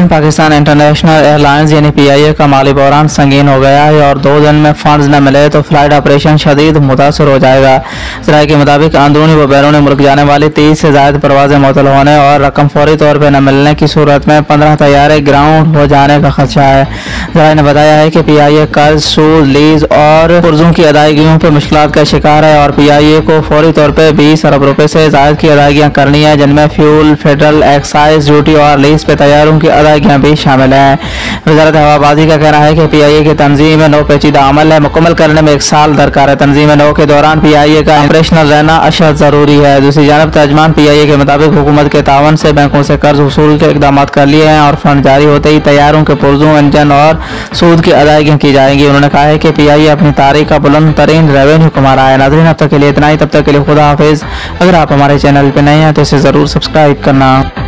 Pan Pakistan international airlines यानी PIA का माली बहरान संगीन हो गया है और 2 दिन में फंड्स न मिले तो फ्लाइट ऑपरेशन शदीद मुतासर हो जाएगा। ज़राए के मुताबिक अंदरूनी व बैरूनी मुल्क जाने वाली 30 से ज़ायद परवाजें मुअत्तल होने और रकम फौरी तौर पर न मिलने की सूरत में 15 तैयारे ग्राउंड हो जाने का खदशा है। ज़राए ने बताया है कि PIA कर्ज, सूद, लीज और कर्जों की अदायगियों पर मुश्किलात का शिकार है और PIA को फौरी तौर पर 20 अरब रुपए से ज़ायद की अदायगियाँ करनी है, जिनमें फ्यूल, फेडरल एक्साइज ड्यूटी और लीज पे तैयारों की अदायगियाँ भी शामिल हैं। वज़ारत हवाबाजी का कहना है कि PIA की तंजीम नौ पेचीदा अमल है, मुकम्मल करने में 1 साल दरकार है। तंजीम नौ के दौरान PIA का ऑपरेशनल रहना अशद ज़रूरी है। दूसरी जानब तर्जमान PIA के मुताबिक हुकूमत के तावन से बैंकों से कर्ज वसूल के इकदाम कर लिए हैं और फंड जारी होते ही तैयारों के पुर्जों, इंजन और सूद की अदायगियाँ की जाएंगी। उन्होंने कहा है कि PIA अपनी तारीख का बुलंद तरीन रेवेन्यू कमा रहा है। नाज़रीन, अब तक के लिए इतना ही। तब तक के लिए खुदा हाफिज़। अगर आप हमारे चैनल पर नए हैं तो इसे ज़रूर सब्सक्राइब करना।